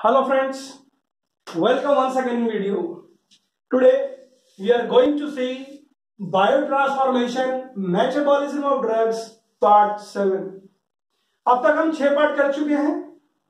Hello friends, welcome once again in video. Today we are going to see biotransformation metabolism of drugs part 7. अब तक हम 6 part कर चुके हैं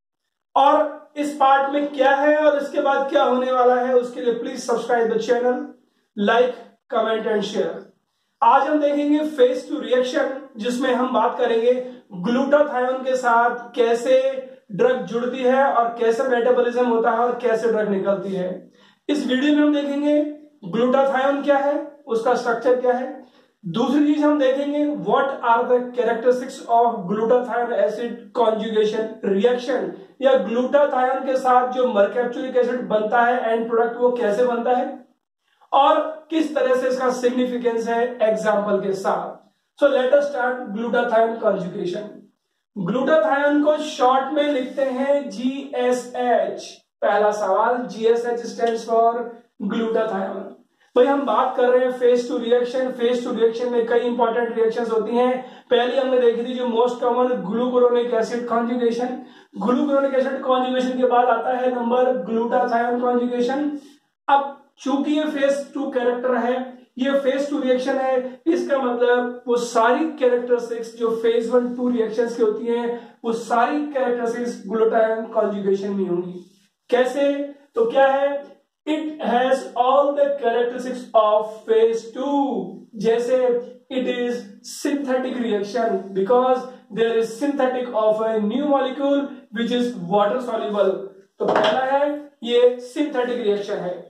और इस पार्ट में क्या है और इसके बाद क्या होने वाला है उसके लिए please subscribe the channel, like, comment and share. आज हम देखेंगे फेज 2 रिएक्शन जिसमें हम बात करेंगे ग्लूटाथायोन के साथ कैसे ड्रग जुड़ती है और कैसे मेटाबॉलिज्म होता है और कैसे ड्रग निकलती है. इस वीडियो में हम देखेंगे ग्लूटाथायोन क्या है, उसका स्ट्रक्चर क्या है. दूसरी चीज हम देखेंगे what are the characteristics of glutathione acid conjugation reaction, या ग्लूटाथायोन के साथ जो मरकैप्चुरिक एसिड बनता है एंड प्रोडक्ट वो कैसे बनता है और किस तरह से इसका सिग्निफिकेंस है एग्जाम्पल के साथ. So let us start glutathione conjugation. Glutathione को शॉर्ट में लिखते हैं GSH. पहला सवाल, GSH स्टैंड्स फॉर ग्लूटाथायोन. भाई हम बात कर रहे हैं फेज 2 रिएक्शन. फेज 2 रिएक्शन में कई इंपॉर्टेंट रिएक्शंस होती हैं. पहली हमने देखी थी जो most common glucuronic acid conjugation. Glucuronic acid conjugation के बाद आता है नंबर ग्लूटाथायोन कॉन्जुगेशन. अब चूंकि ये फेज 2 कैरेक्टर है, ये फेज 2 रिएक्शन है, इसका मतलब वो सारी कैरेक्टरिस्टिक्स जो फेज 1-2 रिएक्शंस की होती हैं वो सारी कैरेक्टरिस्टिक्स ग्लूटाथायोन कॉन्जुगेशन में होंगी. कैसे? तो क्या है, it has all the characteristics of phase 2. जैसे it is synthetic reaction because there is synthetic of a new molecule which is water soluble. तो पहला है ये सिंथेटिक रिएक्शन है.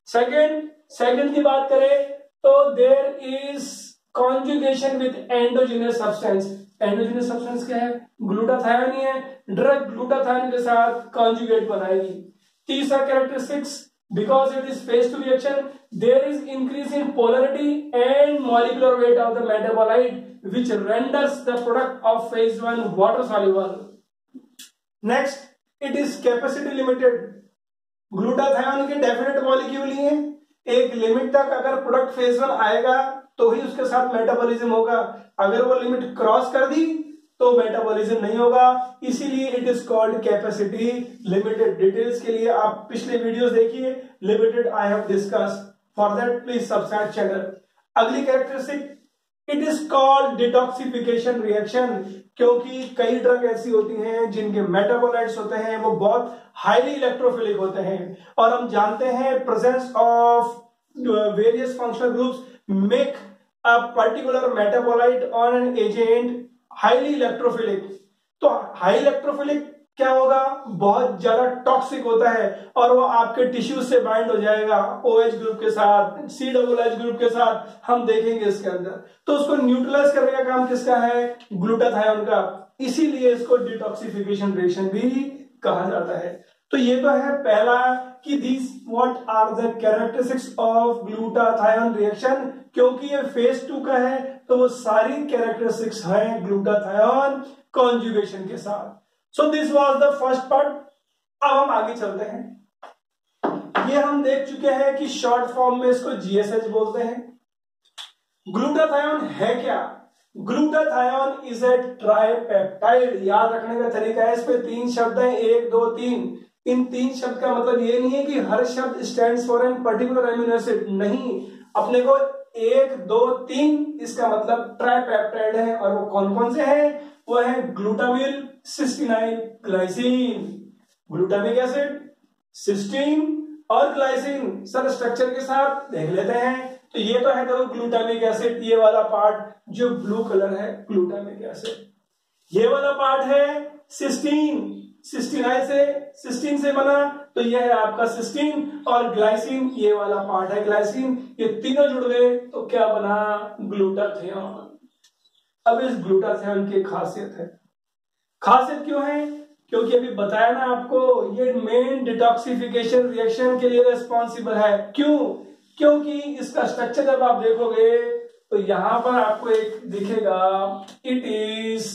सेकेंड की बात करें तो there is conjugation with endogenous substance. Endogenous substance क्या है? ग्लूटाथायोन ही है. ड्रग ग्लूटाथायोन के साथ कॉन्जुगेट बनाएगी. तीसरा characteristics, because it is phase 2 reaction, there is increase in polarity and molecular weight of the metabolite which renders the product of phase 1 water soluble. Next, it is capacity limited. Glutathione के definite molecule ही है. एक limit तक अगर product phase 1 आएगा तो ही उसके साथ मेटाबॉलिज्म होगा. अगर वो लिमिट क्रॉस कर दी तो मेटाबॉलिज्म नहीं होगा. इसीलिए it is called capacity limited. Details के लिए आप पिछले वीडियोस देखिए, limited I have discuss. For that please subscribe channel. अगली characteristic, it is called detoxification reaction. क्योंकि कई ड्रग ऐसी होती हैं जिनके मेटाबोलाइट्स होते हैं वो बहुत हाईली इलेक्ट्रोफिलिक होते हैं और हम जानते हैं presence of various functional groups make a particular metabolite on an agent highly electrophilic. तो हाई इलेक्ट्रोफिलिक क्या होगा? बहुत ज्यादा टॉक्सिक होता है और वो आपके टिश्यूज से बाइंड हो जाएगा OH ग्रुप के साथ, COOH ग्रुप के साथ. हम देखेंगे इसके अंदर. तो उसको न्यूट्रलाइज करने का काम किसका है? ग्लूटाथायोन का. इसीलिए इसको डिटॉक्सिफिकेशन रिएक्शन भी कहा जाता है. तो ये तो है पहला कि this what are the characteristics of glutathione reaction. क्योंकि ये फेज 2 का है तो वो सारी कैरेक्टरिस्टिक्स हैं ग्लूटाथायोन कॉन्जुगेशन के साथ. So this was the first part. अब हम आगे चलते हैं. ये हम देख चुके हैं कि शॉर्ट फॉर्म में इसको GSH बोलते हैं. ग्लूटाथायोन है क्या? Glutathione is a tripeptide. याद रखने का तरीका है, इस पे 3 शब्द हैं, 1 2 3. इन 3 शब्द का मतलब ये नहीं है कि हर शब्द stands for an particular amino acid. नहीं, अपने को 1 2 3 इसका मतलब ट्राइपेप्टाइड है. और वो कौन कौन से हैं? वो है glutamyl, cysteinyl, glycine. Glutamic acid, cysteine और ग्लाइसिन. सर स्ट्रक्चर के साथ देख लेते हैं. तो ये तो है देखो ग्लूटामिक एसिड, ये वाला पार्ट जो ब्लू कलर है ग्लूटामिक एसिड. ये वाला पार्ट है सिस्टीन. सिस्टीन से बना तो ये है आपका सिस्टीन. और ग्लाइसिन ये वाला पार्ट है ग्लाइसिन. ये तीनों जुड़ गए तो क्या बना? ग्लूटाथियोन. अब इस ग्लूटाथियोन की खासियत है. खासियत क्यों है? क्योंकि अभी बताया ना आपको, ये मेन डिटॉक्सिफिकेशन रिएक्शन के लिए रिस्पॉन्सिबल है. क्यों? क्योंकि इसका स्ट्रक्चर जब आप देखोगे तो यहां पर आपको एक दिखेगा, it is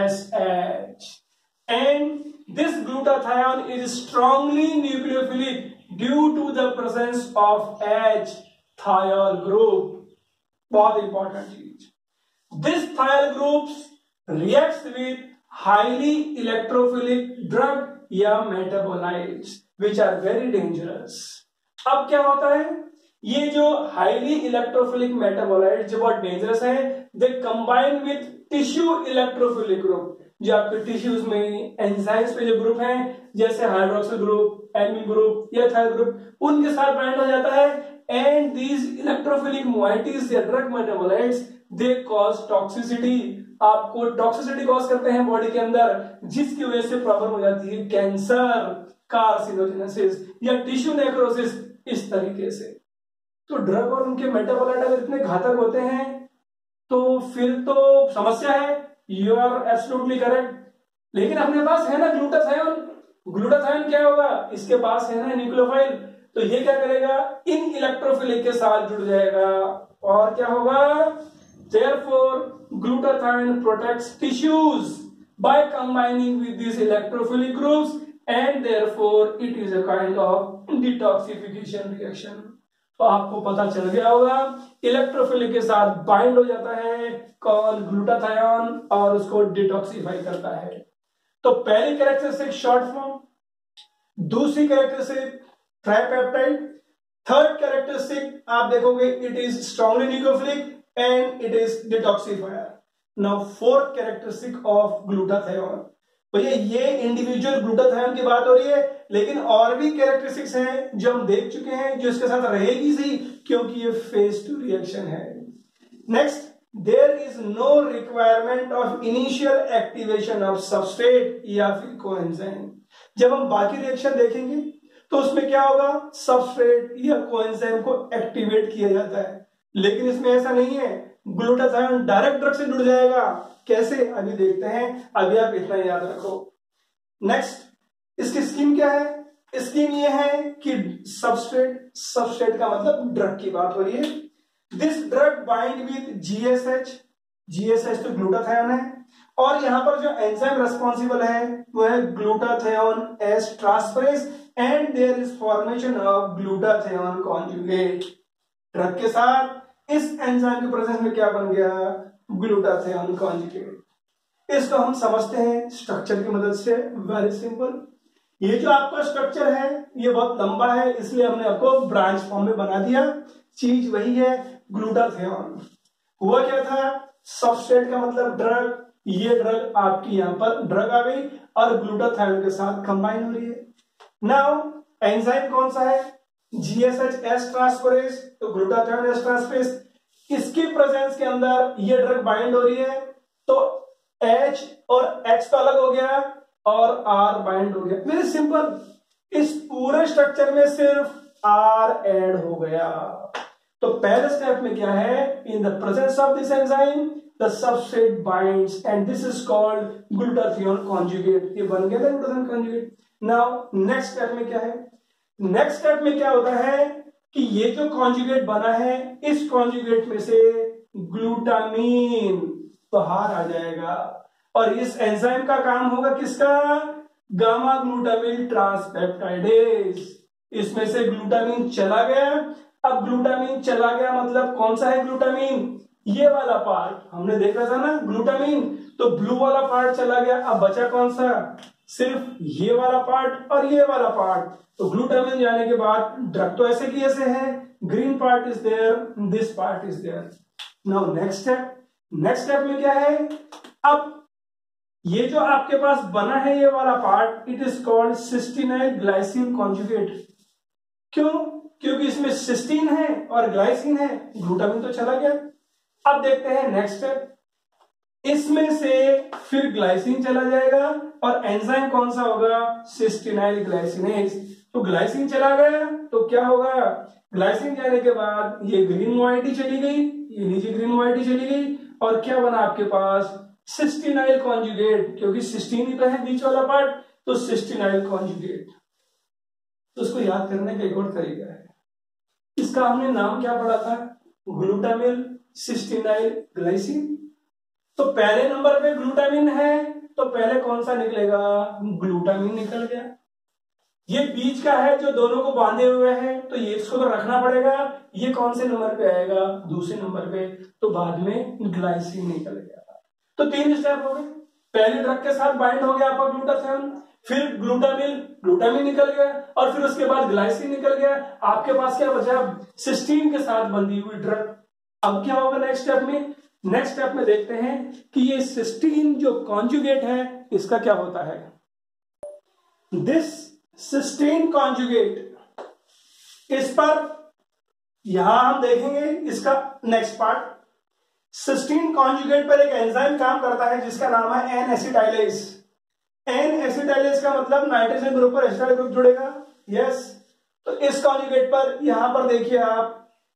SH and this glutathione is strongly nucleophilic due to the presence of H thiol group. बहुत इंपॉर्टेंट चीज. This thiol groups reacts with highly electrophilic drug या metabolites which are very dangerous. अब क्या होता है, ये जो highly electrophilic metabolite जो बहुत डेंजरस है, they combine with tissue electrophilic group. जो आपके टिश्यूज में एंजाइम्स पे जो ग्रुप हैं, जैसे हाइड्रोक्सिल ग्रुप, एमिन ग्रुप या थायर ग्रुप, उनके साथ बाइंड हो जाता है। एंड दीज इलेक्ट्रोफिलिक मोइटीज या drug metabolites they cause toxicity, आपको टॉक्सिसिटी कॉज करते हैं बॉडी के अंदर, जिसकी वजह से प्रॉब्लम हो जाती है कैंसर, कार्सिनोजेनेसिस या टिश्यू नेक्रोसिस, इस तरीके से। तो ड्रग और उनके मेटाबोलाइट अगर इतने घातक होते हैं तो फिर तो समस्या है। You are absolutely correct. लेकिन अपने पास है ना ग्लूटाथायोन। ग्लूटाथायोन क्या होगा, इसके पास है ना न्यूक्लियोफाइल, तो ये क्या करेगा, इन इलेक्ट्रोफिलिक के साथ जुड़ जाएगा और क्या होगा, therefore glutathione protects tissues by combining with these electrophilic groups and therefore it is a kind of detoxification reaction। तो आपको पता चल गया होगा, इलेक्ट्रोफिलिक के साथ बाइंड हो जाता है कौन, ग्लूटाथायोन, और उसको डिटॉक्सिफाई करता है। तो पहली कैरेक्टरिस्टिक शॉर्ट फॉर्म, दूसरी कैरेक्टरिस्टिक ट्राइपेप्टाइड, थर्ड कैरेक्टरिस्टिक आप देखोगे it is strongly nucleophilic and it is detoxifier। now fourth characteristic of glutathione, भैया ये इंडिविजुअल ग्लूटाथायोन की बात हो रही है, लेकिन और भी कैरेक्टरिस्टिक्स हैं जो हम देख चुके हैं जो इसके साथ रहेगी सी, क्योंकि ये फेज 2 रिएक्शन है। Next, there is no requirement of initial activation of substrate या फिर कोएंजाइम। जब हम बाकी रिएक्शन देखेंगे तो उसमें क्या होगा, सबस्ट्रेट या कोएंजाइम को एक्टिवेट किया जाता है, लेकिन इसमें ऐसा नहीं है। ग्लूटाथायोन डायरेक्ट ड्रग से जुड़ जाएगा। कैसे, अभी देखते हैं, अभी आप इतना याद रखो। नेक्स्ट, इसकी स्कीम क्या है, स्कीम ये है कि सबस्ट्रेट का मतलब ड्रग की बात हो रही है। This drug bind with GSH तो ग्लूटाथायोन है, और यहां पर जो एंजाइम रेस्पॉन्सिबल है वो है glutathione S transferase, and there is formation of glutathione conjugate. Drug के साथ इस एंजाइम के प्रेजेंस में क्या बन गया, ग्लूटाथायोन कॉन्जुगेट। इसको हम समझते हैं स्ट्रक्चर की मदद से, वेरी सिंपल। ये जो आपका स्ट्रक्चर है ये बहुत लंबा है, इसलिए हमने आपको ब्रांच फॉर्म में बना दिया। चीज वही है, ग्लूटाथायोन। हुआ क्या था, सबस्ट्रेट का मतलब ड्रग, ये ड्रग आपकी यहां पर ड्रग आ गई और ग्लूटाथायोन के साथ कंबाइन हो रही है। नाउ एंजाइम कौन सा है, जीएसएच एस ट्रांसफरेज, तो ग्लूटाथायोन एस ट्रांसफरेज। इसकी प्रेजेंस के अंदर ये ड्रग बाइंड हो रही है, तो H और X तो अलग हो गया और R बाइंड हो गया। Very simple. इस पूरे स्ट्रक्चर में सिर्फ R ऐड हो गया। तो पहले स्टेप में क्या है, in the presence of this enzyme the substrate binds and this is called glutathione conjugate. ये बन गया था glutathione conjugate. Now next step में क्या है, नेक्स्ट स्टेप में क्या होता है कि ये जो कॉन्जुगेट बना है, इस कॉन्जुगेट में से ग्लूटामीन बाहर आ जाएगा, और इस एंजाइम का काम होगा किसका, गामा ग्लूटामिल ट्रांसपेप्टाइडेज। इसमें से ग्लूटामीन चला गया। अब ग्लूटामीन चला गया मतलब कौन सा है ग्लूटामीन, ये वाला पार्ट हमने देखा था ना ग्लूटामीन, तो ब्लू वाला पार्ट चला गया। अब बचा कौन सा, सिर्फ ये वाला पार्ट और ये वाला पार्ट। तो ग्लूटामिन जाने के बाद ड्रग तो ऐसे की ऐसे है, green part is there, this part is there. Now next step में क्या है, अब ये जो आपके पास बना है ये वाला part, it is called cysteinyl glycine conjugate. क्यों, क्योंकि इसमें सिस्टीन है और ग्लाइसिन है, ग्लूटामिन तो चला गया। अब देखते हैं नेक्स्ट स्टेप, इसमें से फिर ग्लाइसिन चला जाएगा और एंजाइम कौन सा होगा, सिस्टीनाइल ग्लाइसिनेज। तो ग्लाइसिन चला गया तो क्या होगा, ग्लाइसिन जाने के बाद ये ग्रीन मोइटी चली गई, ये नीचे ग्रीन मोइटी चली गई, और क्या बना आपके पास, सिस्टीनाइल कॉन्जुगेट, क्योंकि सिस्टीन ही तो है बीच वाला पार्ट, तो सिस्टीनाइल कॉन्जुगेट। तो उसको याद करने का एक और तरीका है, इसका हमने नाम क्या पढ़ा था, ग्लूटामिल सिस्टीनाइल ग्लाइसिन। तो पहले नंबर पे ग्लूटामिन है, तो पहले कौन सा निकलेगा, ग्लूटामिन निकल गया। ये बीच का है जो दोनों को बांधे हुए हैं, तो ये इसको तो रखना पड़ेगा। ये कौन से नंबर पे आएगा, दूसरे नंबर पे, तो बाद में ग्लाइसिन निकल गया। तो 3 स्टेप हो गए, पहले ड्रग के साथ बाइंड हो गया आपका ग्लूटाथायोन, फिर ग्लूटामिन निकल गया, और फिर उसके बाद ग्लाइसिन निकल गया। आपके पास क्या बचा? सिस्टीन के साथ बंधी हुई ड्रग। अब क्या होगा नेक्स्ट स्टेप में? नेक्स्ट स्टेप में देखते हैं कि ये सिस्टीन जो कॉन्जुगेट है इसका क्या होता है। दिस सिस्टीन कॉन्जुगेट, इस पर यहां हम देखेंगे इसका नेक्स्ट पार्ट। सिस्टीन कॉन्जुगेट पर एक एंजाइम काम करता है जिसका नाम है एन एसिटाइलेज। एन एसिटाइलेज का मतलब नाइट्रोजन ग्रुप पर एसिटाइल ग्रुप जुड़ेगा। यस, तो इस कॉन्जुगेट पर यहां पर देखिए आप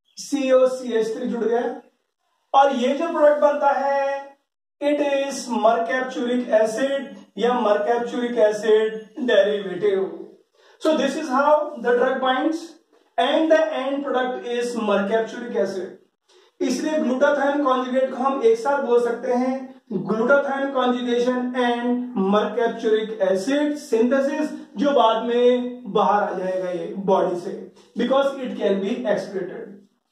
COCH3 जुड़ गया, और ये जो प्रोडक्ट बनता है इट इज मरकैप्चुरिक एसिड या mercapturic acid derivative. So this is how the drug binds and the end product is mercapturic acid. इसलिए ग्लूटाथायोन कॉन्जुगेट को हम एक साथ बोल सकते हैं glutathione conjugation and mercapturic acid synthesis, जो बाद में बाहर आ जाएगा ये बॉडी से, because it can be excreted.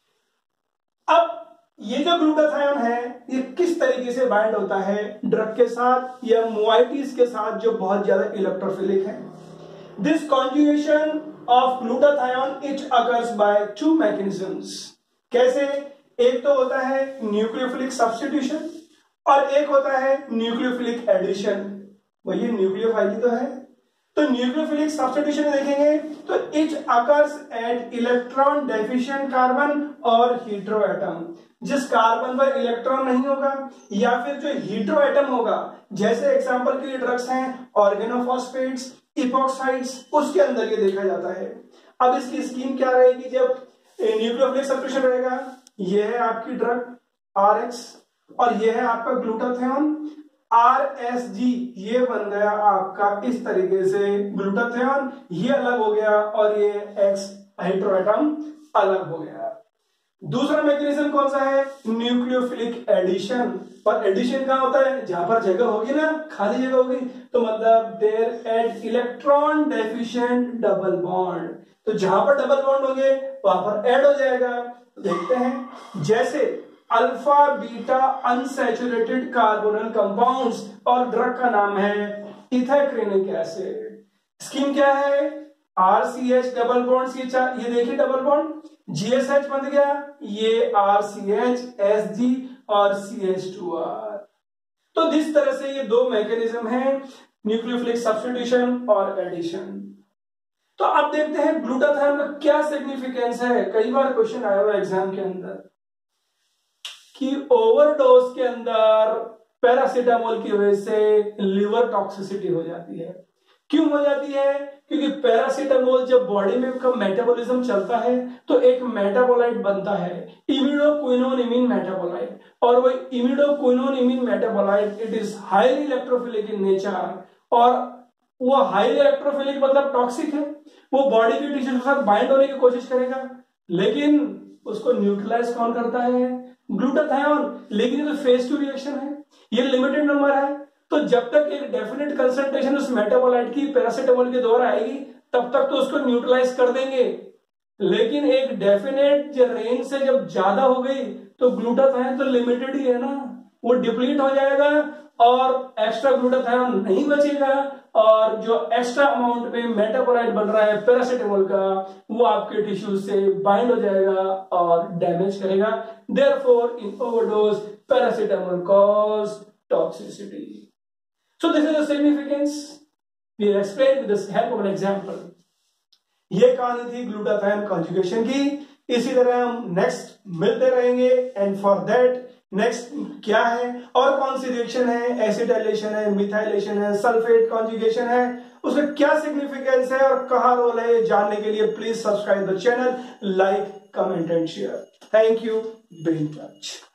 अब ये जो ग्लूटाथायोन है ये किस तरीके से बाइंड होता है ड्रग के साथ या मोआइटीज के साथ जो बहुत ज्यादा इलेक्ट्रोफिलिक है। This conjugation of glutathione it occurs by 2 mechanisms. कैसे? एक तो होता है न्यूक्लियोफिलिक सब्स्टिट्यूशन और एक होता है न्यूक्लियोफिलिक एडिशन। वही न्यूक्लियोफाइली तो है। तो न्यूक्लियोफिलिक सब्स्टिट्यूशन में देखेंगे तो it occurs at electron deficient carbon और हीट्रो एटम। जिस कार्बन पर इलेक्ट्रॉन नहीं होगा या फिर जो हीट्रो एटम होगा, जैसे एग्जांपल के लिए ड्रग्स हैं ऑर्गेनोफॉस्फेट्स, इपॉक्साइड्स, उसके अंदर ये देखा जाता है। अब इसकी स्कीम क्या रहेगी जब न्यूक्लियोफिलिक सब्स्टिट्यूशन रहेगा? ये है आपकी ड्रग RX और ये है आपका ग्लूटाथायोन RSG। ये बन गया आपका इस तरीके से ग्लूटाथायोन, ये अलग हो गया और ये X हाइड्रोएटम अलग हो गया। दूसरा मैकेनिज्म कौन सा है? Nucleophilic addition. पर एडिशन कहां होता है? जहां पर जगह होगी ना, खाली जगह होगी, तो मतलब there at electron deficient double bond. तो जहां पर डबल बॉन्ड होंगे वहां पर ऐड हो जाएगा। देखते हैं, जैसे alpha beta unsaturated carbonyl compounds, और ड्रग का नाम है इथाइक्रेनिक एसिड। स्कीम क्या है? RCH डबल बॉन्ड ये देखिए डबल बॉन्ड, GSH बन गया, ये RCH SG और CH2R। तो इस तरह से ये 2 मैकेनिज्म हैं, न्यूक्लियोफिलिक सब्स्टिट्यूशन और एडिशन। तो अब देखते हैं ग्लूटाथायोन का क्या सिग्निफिकेंस है। कई बार क्वेश्चन आया हुआ एग्जाम के अंदर कि ओवरडोज के अंदर पैरासीटामोल की वजह से लिवर टॉक्सिसिटी हो जाती है। क्यों हो जाती है? क्योंकि पैरासीटामोल जब बॉडी में का मेटाबॉलिज्म चलता है तो एक मेटाबोलाइट बनता है, इमिडोक्विनोन इमीन मेटाबोलाइट, और वो imidoquinone imine metabolite it is highly electrophilic in nature, और वो हाईली इलेक्ट्रोफिलिक मतलब टॉक्सिक है। वो बॉडी के टिश्यू के साथ बाइंड होने की कोशिश करेगा, लेकिन उसको न्यूट्रलाइज कौन करता है? ग्लूटाथायोन। लेकिन ये तो फेज 2 रिएक्शन है, ये लिमिटेड नंबर है। तो जब तक एक डेफिनेट कंसंट्रेशन उस मेटाबोलाइट की पैरासीटामोल के द्वारा आएगी तब तक तो उसको न्यूट्रलाइज कर देंगे, लेकिन एक डेफिनेट रेंज से जब ज्यादा हो गई तो ग्लूटाथायोन तो लिमिटेड ही है ना, वो डिप्लीट हो जाएगा और एक्स्ट्रा ग्लूटाथायोन नहीं बचेगा, और जो एक्स्ट्रा अमाउंट में मेटाबोलाइट बन रहा है पैरासीटामोल का वो आपके टिश्यू से बाइंड हो जाएगा और डैमेज करेगा। Therefore in overdose paracetamol cause toxicity. So this is the significance. We explained with the help of an example. ये कहानी थी ग्लूटाथायोन कॉन्जुगेशन की। इसी तरह हम नेक्स्ट मिलते रहेंगे, एंड फॉर दैट नेक्स्ट क्या है और कौन सी रिएक्शन है, एसिटाइलेशन है, मिथाइलेशन है, सल्फेट कॉन्जुगेशन है, उसका क्या सिग्निफिकेंस है और कहाँ रोल है, ये जानने के लिए please subscribe the channel, like, comment and share. Thank you, be in touch.